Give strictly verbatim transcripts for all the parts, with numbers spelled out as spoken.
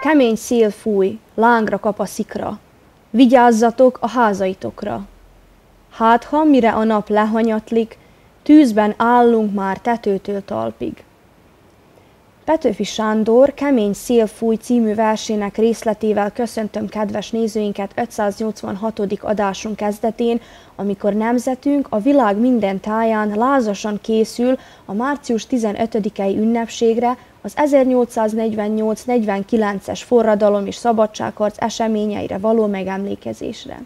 Kemény szél fúj, lángra kap a szikra. Vigyázzatok a házaitokra. Hát, ha mire a nap lehanyatlik, tűzben állunk már tetőtől talpig. Petőfi Sándor Kemény szél fúj című versének részletével köszöntöm kedves nézőinket ötszáznyolcvanhatodik adásunk kezdetén, amikor nemzetünk a világ minden táján lázasan készül a március tizenötödikei ünnepségre, az ezernyolcszáznegyvennyolc negyvenkilences forradalom és szabadságharc eseményeire való megemlékezésre.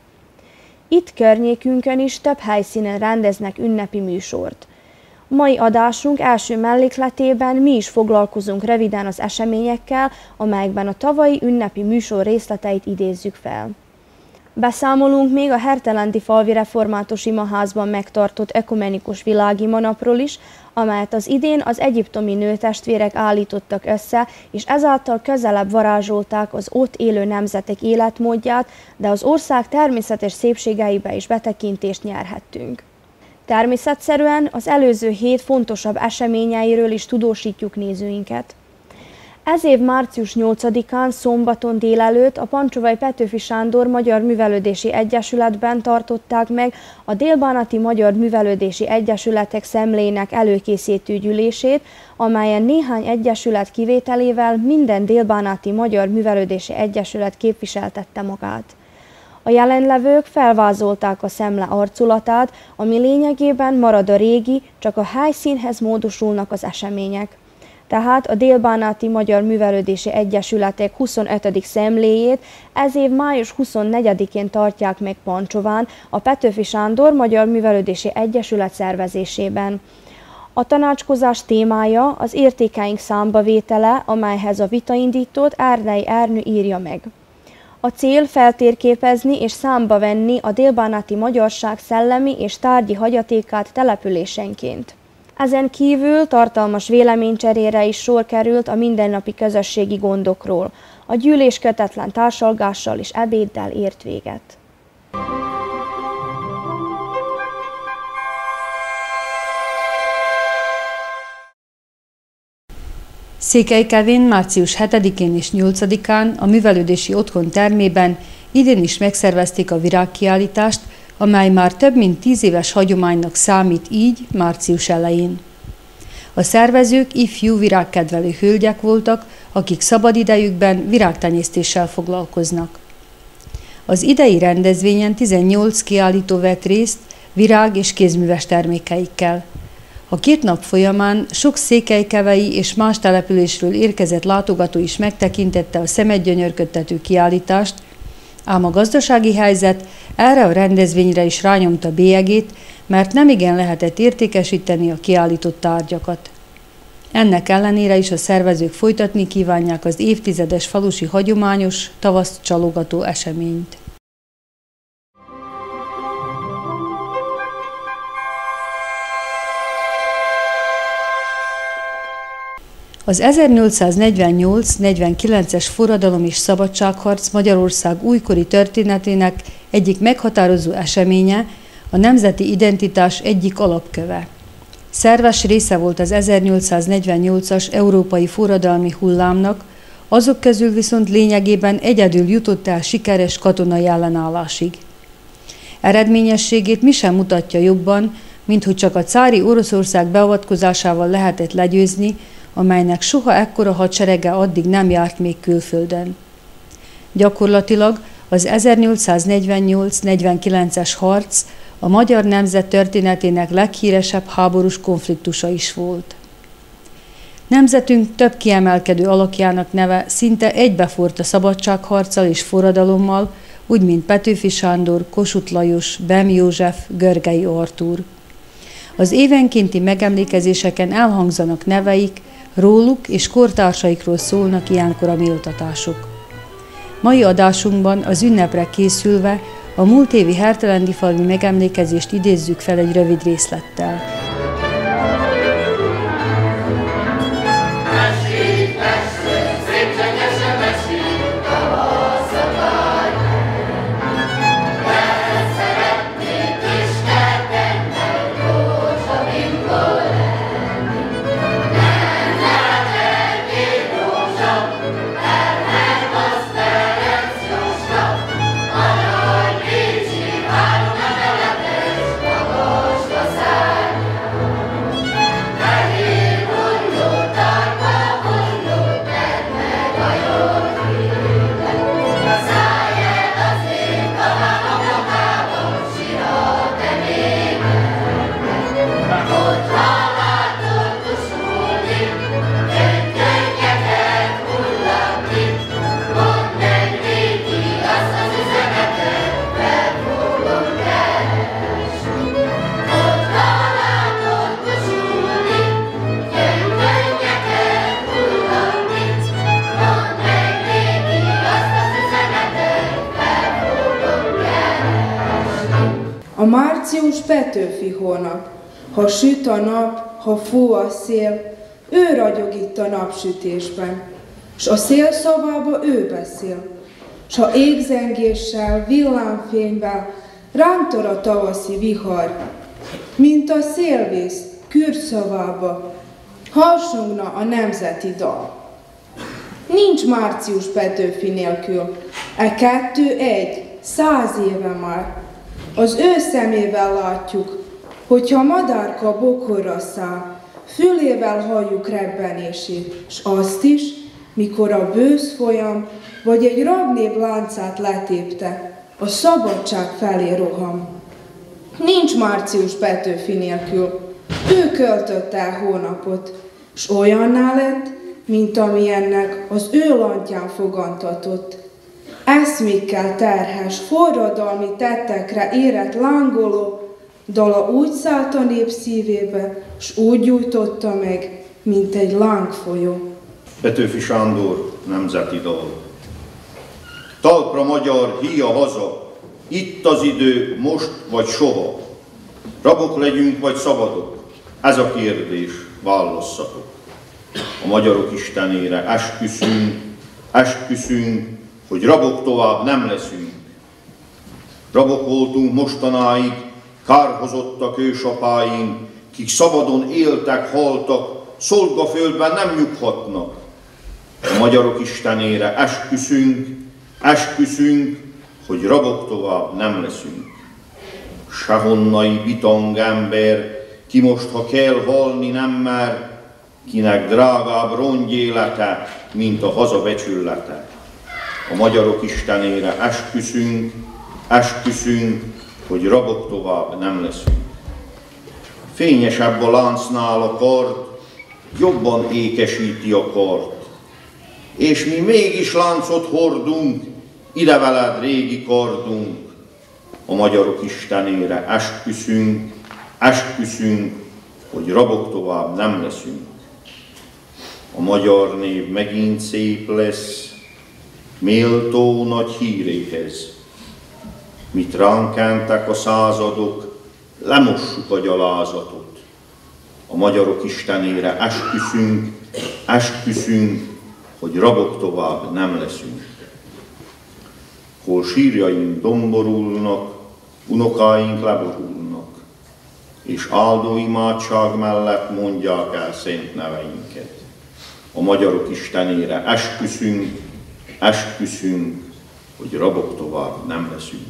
Itt környékünkön is több helyszínen rendeznek ünnepi műsort. Mai adásunk első mellékletében mi is foglalkozunk röviden az eseményekkel, amelyekben a tavalyi ünnepi műsor részleteit idézzük fel. Beszámolunk még a Hertelendi falvi református imaházban megtartott ökumenikus világimanapról is, amelyet az idén az egyiptomi nőtestvérek állítottak össze, és ezáltal közelebb varázsolták az ott élő nemzetek életmódját, de az ország természetes szépségeibe is betekintést nyerhettünk. Természetszerűen az előző hét fontosabb eseményeiről is tudósítjuk nézőinket. Ez év március nyolcadikán szombaton délelőtt a Pancsovai Petőfi Sándor Magyar Művelődési Egyesületben tartották meg a Délbánati Magyar Művelődési Egyesületek szemléinek előkészítő gyűlését, amelyen néhány egyesület kivételével minden délbánati Magyar Művelődési Egyesület képviseltette magát. A jelenlevők felvázolták a szemle arculatát, ami lényegében marad a régi, csak a helyszínhez módosulnak az események. Tehát a Délbánati Magyar Művelődési Egyesületek huszonötödik szemléjét ez év május huszonnegyedikén tartják meg Pancsován, a Petőfi Sándor Magyar Művelődési Egyesület szervezésében. A tanácskozás témája az értékeink számbavétele, amelyhez a vitaindítót Erdei Ernő írja meg. A cél feltérképezni és számba venni a délbánati magyarság szellemi és tárgyi hagyatékát településenként. Ezen kívül tartalmas véleménycserére is sor került a mindennapi közösségi gondokról. A gyűlés kötetlen társalgással és ebéddel ért véget. Székelykevén március hetedikén és nyolcadikán a Művelődési Otthon termében idén is megszervezték a virágkiállítást, amely már több mint tíz éves hagyománynak számít így március elején. A szervezők ifjú virágkedvelő hölgyek voltak, akik szabadidejükben virágtenyésztéssel foglalkoznak. Az idei rendezvényen tizennyolc kiállító vett részt virág- és kézműves termékeikkel. A két nap folyamán sok székelykevei és más településről érkezett látogató is megtekintette a szemet gyönyörködtető kiállítást, ám a gazdasági helyzet erre a rendezvényre is rányomta bélyegét, mert nemigen lehetett értékesíteni a kiállított tárgyakat. Ennek ellenére is a szervezők folytatni kívánják az évtizedes falusi hagyományos, tavaszt csalogató eseményt. Az ezernyolcszáznegyvennyolc negyvenkilences forradalom és szabadságharc Magyarország újkori történetének egyik meghatározó eseménye, a nemzeti identitás egyik alapköve. Szerves része volt az ezernyolcszáznegyvennyolcas európai forradalmi hullámnak, azok közül viszont lényegében egyedül jutott el sikeres katonai ellenállásig. Eredményességét mi sem mutatja jobban, mint hogy csak a cári Oroszország beavatkozásával lehetett legyőzni, amelynek soha ekkora hadserege addig nem járt még külföldön. Gyakorlatilag az ezernyolcszáznegyvennyolc negyvenkilences harc a magyar nemzet történetének leghíresebb háborús konfliktusa is volt. Nemzetünk több kiemelkedő alakjának neve szinte egybeforrt a szabadságharccal és forradalommal, úgy mint Petőfi Sándor, Kossuth Lajos, Bem József, Görgei Artúr. Az évenkénti megemlékezéseken elhangzanak neveik, róluk és kortársaikról szólnak ilyenkor a méltatások. Mai adásunkban az ünnepre készülve a múlt évi hertelendi falvi megemlékezést idézzük fel egy rövid részlettel. A március Petőfi hónap. Ha süt a nap, ha fú a szél, ő ragyog itt a napsütésben, s a szélszobába ő beszél, s ha égzengéssel, villámfényvel ránk tör a tavaszi vihar, mint a szélvész kürszavába, harsogna a nemzeti dal. Nincs március Petőfi nélkül, e kettő egy, száz éve már. Az ő szemével látjuk, hogyha madárka bokorra száll, fülével halljuk rebbenését, s azt is, mikor a bősz folyam, vagy egy rabnév láncát letépte, a szabadság felé roham. Nincs március Petőfi nélkül, ő költött el hónapot, s olyanná lett, mint amilyennek az ő lantján fogantatott. Eszmékkel terhes, forradalmi tettekre érett lángoló dala úgy szállt a nép szívébe, s úgy gyújtotta meg, mint egy lángfolyó. Petőfi Sándor nemzeti dal. Talpra magyar, híja haza, itt az idő, most vagy soha. Rabok legyünk vagy szabadok? Ez a kérdés, válasszatok. A magyarok istenére esküszünk, esküszünk, hogy rabok tovább nem leszünk. Rabok voltunk mostanáig, kárhozottak ősapáink, kik szabadon éltek, haltak, szolgaföldben nem nyughatnak. A magyarok istenére esküszünk, esküszünk, hogy rabok tovább nem leszünk. Sehonnai bitang ember, ki most, ha kell halni, nem mer, kinek drágább rongyélete, mint a haza becsüllete. A magyarok istenére esküszünk, esküszünk, hogy rabok tovább nem leszünk. Fényesebb a láncnál a kard, jobban ékesíti a kard. És mi mégis láncot hordunk, ide veled régi kardunk. A magyarok istenére esküszünk, esküszünk, hogy rabok tovább nem leszünk. A magyar név megint szép lesz, méltó nagy híréhez. Mit ránk kentek a századok, lemossuk a gyalázatot. A magyarok istenére esküszünk, esküszünk, hogy rabok tovább nem leszünk. Hol sírjaink domborulnak, unokáink leborulnak, és áldó imádság mellett mondják el szent neveinket. A magyarok istenére esküszünk, esküszünk, hogy rabok tovább nem leszünk.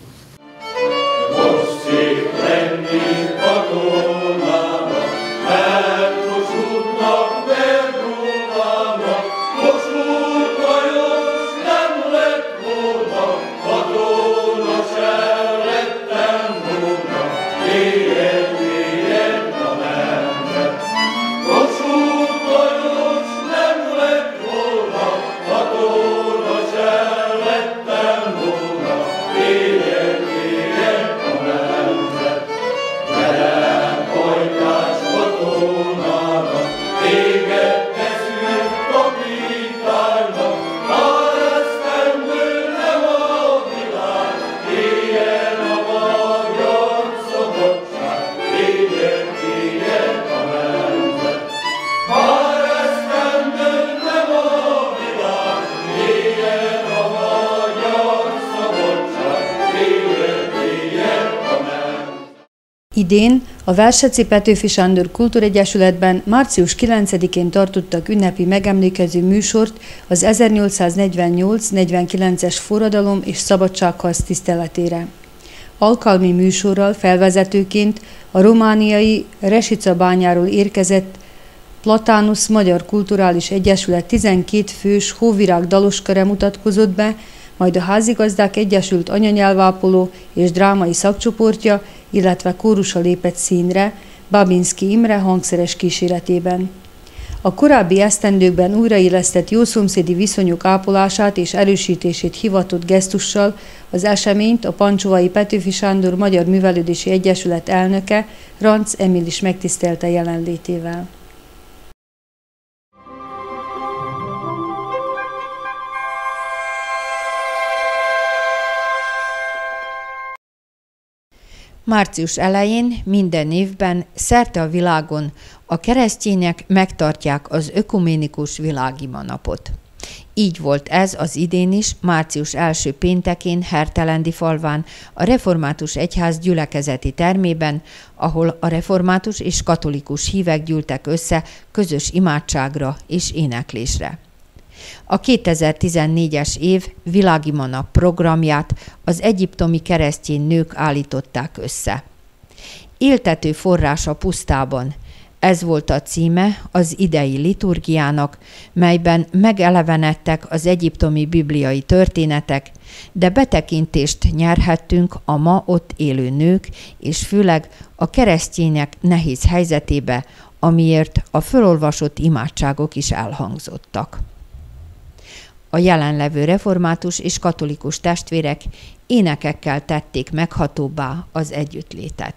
Most szép lenni katonának, mert Kossuthnak megróvának, Kossuth Lajos nem lett volna, katona sem lettem volna, éjjel, éjjel a nemzet. Kossuth Lajos nem lett volna, katona sem lettem volna, éjjel, éjjel a nemzet. Velem hajtás katonának, téged teszünk kapitánynak, már esztendő nem a világ, éljen a magyar szabadság, éljen, éljen a nemzet. Már esztendő nem a világ, éljen a magyar szabadság, éljen, éljen a nemzet. Idén a Verseci Petőfi Sándor Kultúregyesületben március kilencedikén tartottak ünnepi megemlékező műsort az ezernyolcszáznegyvennyolc negyvenkilences forradalom és szabadságharc tiszteletére. Alkalmi műsorral felvezetőként a romániai Resicabányáról érkezett Platanusz Magyar Kulturális Egyesület tizenkét fős hóvirág dalosköre mutatkozott be, majd a Házigazdák Egyesült anyanyelvápoló és drámai szakcsoportja, illetve kórusa lépett színre, Babinski Imre hangszeres kíséretében. A korábbi esztendőkben újraélesztett jószomszédi viszonyok ápolását és erősítését hivatott gesztussal az eseményt a Pancsóvai Petőfi Sándor Magyar Művelődési Egyesület elnöke, Ranc Emil is megtisztelte jelenlétével. Március elején minden évben szerte a világon a keresztények megtartják az ökuménikus világima napot. Így volt ez az idén is, március első péntekén Hertelendi falván, a református egyház gyülekezeti termében, ahol a református és katolikus hívek gyűltek össze közös imádságra és éneklésre. A kétezer-tizennégyes év világima nap programját az egyiptomi keresztény nők állították össze. Éltető forrás a pusztában. Ez volt a címe az idei liturgiának, melyben megelevenedtek az egyiptomi bibliai történetek, de betekintést nyerhettünk a ma ott élő nők, és főleg a keresztények nehéz helyzetébe, amiért a fölolvasott imádságok is elhangzottak. A jelenlevő református és katolikus testvérek énekekkel tették meghatóbbá az együttlétet.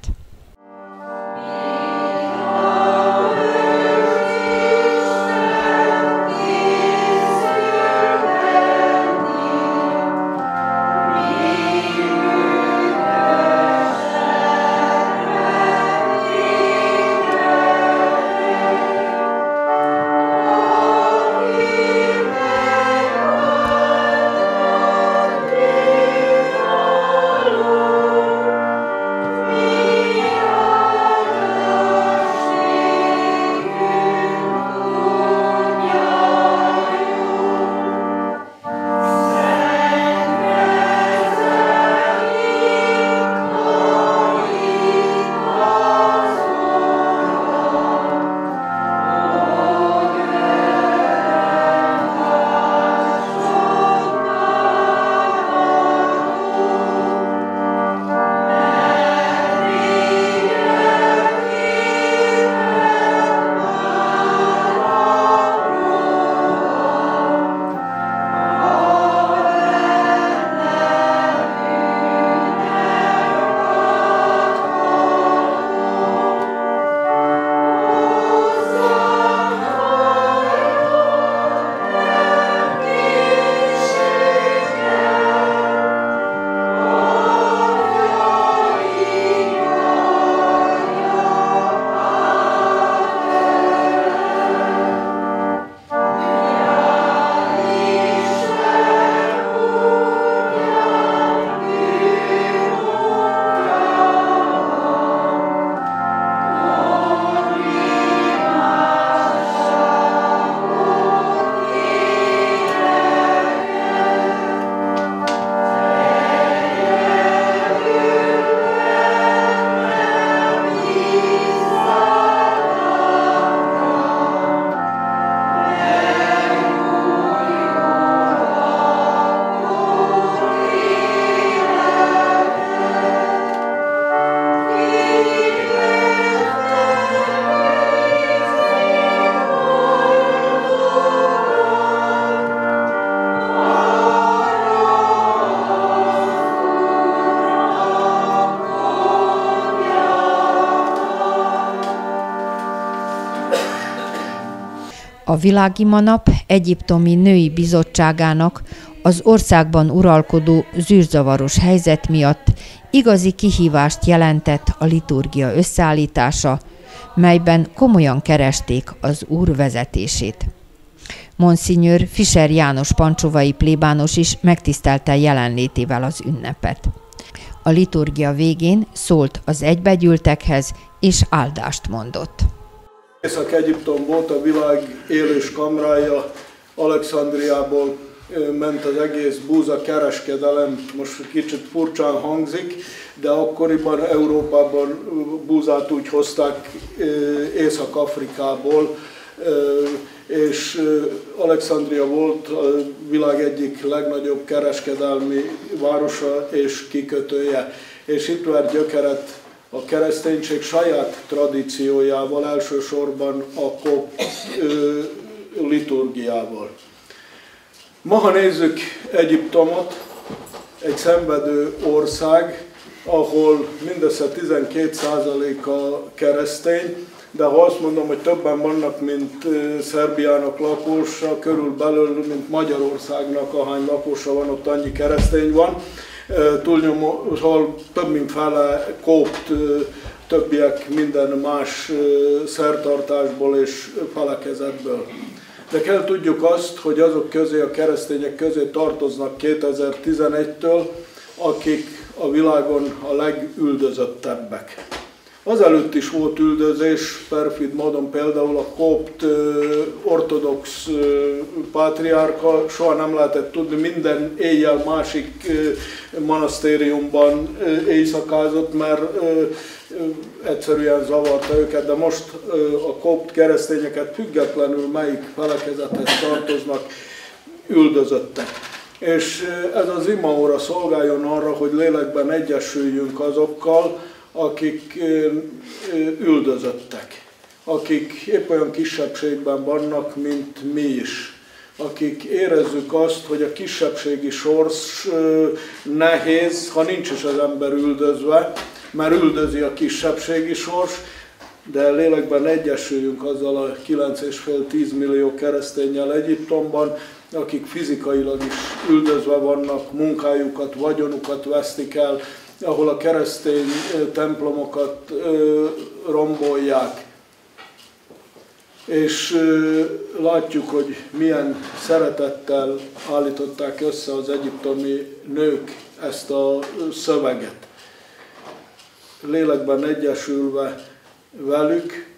A világima nap egyiptomi női bizottságának az országban uralkodó zűrzavaros helyzet miatt igazi kihívást jelentett a liturgia összeállítása, melyben komolyan keresték az Úr vezetését. Monsignor Fischer János pancsovai plébános is megtisztelte jelenlétével az ünnepet. A liturgia végén szólt az egybegyűltekhez és áldást mondott. Észak-Egyiptom volt a világ élős kamrája, Alexandriából ment az egész búza kereskedelem, most kicsit furcsán hangzik, de akkoriban Európában búzát úgy hozták Észak-Afrikából, és Alexandria volt a világ egyik legnagyobb kereskedelmi városa és kikötője. És itt vert gyökeret a kereszténység saját tradíciójával, elsősorban a kopt liturgiával. Ma, ha nézzük Egyiptomot, egy szenvedő ország, ahol mindössze tizenkét százalék a keresztény, de ha azt mondom, hogy többen vannak, mint Szerbiának lakosa, körülbelül, mint Magyarországnak, ahány lakosa van, ott annyi keresztény van. túlnyomó, szóval több mint fele kópt, többiek minden más szertartásból és felekezetből. De kell tudjuk azt, hogy azok közé, a keresztények közé tartoznak kétezer-tizenegytől, akik a világon a legüldözöttebbek. Azelőtt is volt üldözés, perfid módon például a kopt ortodox pátriárka, soha nem lehetett tudni, minden éjjel másik monasztériumban éjszakázott, mert egyszerűen zavarta őket, de most a kopt keresztényeket függetlenül melyik felekezethez tartoznak, üldözöttek. És ez az imaóra szolgáljon arra, hogy lélekben egyesüljünk azokkal, akik üldözöttek, akik épp olyan kisebbségben vannak, mint mi is, akik érezzük azt, hogy a kisebbségi sors nehéz, ha nincs is az ember üldözve, mert üldözi a kisebbségi sors, de lélekben egyesüljünk azzal a kilenc és fél-tíz millió kereszténnyel Egyiptomban, akik fizikailag is üldözve vannak, munkájukat, vagyonukat vesztik el, ahol a keresztény templomokat rombolják. És látjuk, hogy milyen szeretettel állították össze az egyiptomi nők ezt a szöveget. Lélekben egyesülve velük,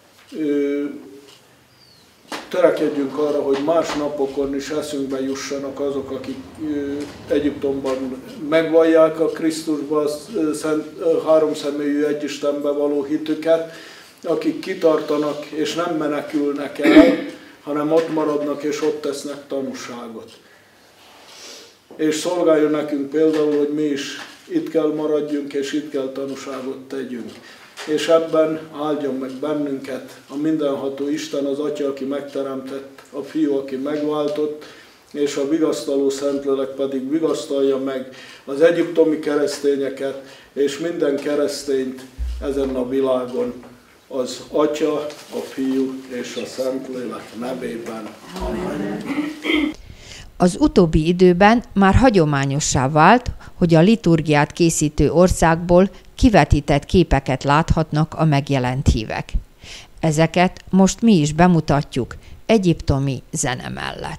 törekedjünk arra, hogy más napokon is eszünkbe jussanak azok, akik Egyiptomban megvallják a Krisztusba, a háromszemélyű egyistenbe való hitüket, akik kitartanak és nem menekülnek el, hanem ott maradnak és ott tesznek tanúságot. És szolgáljon nekünk például, hogy mi is itt kell maradjunk és itt kell tanúságot tegyünk. És ebben áldjon meg bennünket a mindenható Isten, az Atya, aki megteremtett, a Fiú, aki megváltott, és a vigasztaló Szentlélek pedig vigasztalja meg az egyiptomi keresztényeket, és minden keresztényt ezen a világon, az Atya, a Fiú és a Szentlélek nevében. Amen. Az utóbbi időben már hagyományossá vált, hogy a liturgiát készítő országból kivetített képeket láthatnak a megjelent hívek. Ezeket most mi is bemutatjuk egyiptomi zene mellett.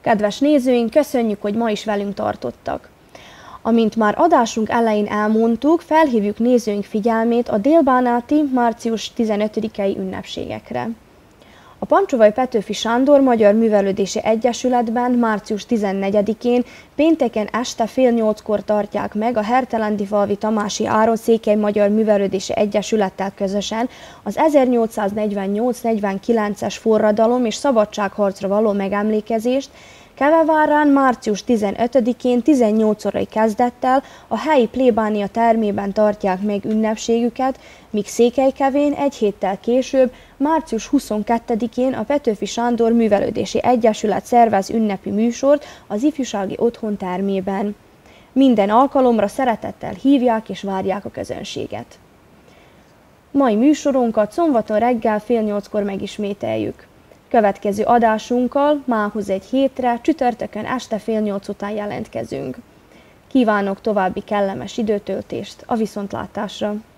Kedves nézőink, köszönjük, hogy ma is velünk tartottak. Amint már adásunk elején elmondtuk, felhívjuk nézőink figyelmét a délbánáti március tizenötödikei ünnepségekre. A Pancsovai Petőfi Sándor Magyar Művelődési Egyesületben március tizennegyedikén pénteken este fél nyolckor tartják meg a Hertelendifalvi Tamási Áron Székely Magyar Művelődési Egyesülettel közösen az ezernyolcszáznegyvennyolc negyvenkilences forradalom és szabadságharcra való megemlékezést. Kevevárán március tizenötödikén tizennyolc órai kezdettel a helyi plébánia termében tartják meg ünnepségüket, míg Székelykevén egy héttel később, március huszonkettedikén a Petőfi Sándor Művelődési Egyesület szervez ünnepi műsort az Ifjúsági Otthon termében. Minden alkalomra szeretettel hívják és várják a közönséget. Mai műsorunkat szombaton reggel fél nyolckor megismételjük. Következő adásunkkal mához egy hétre, csütörtökön este fél nyolc után jelentkezünk. Kívánok további kellemes időtöltést, a viszontlátásra!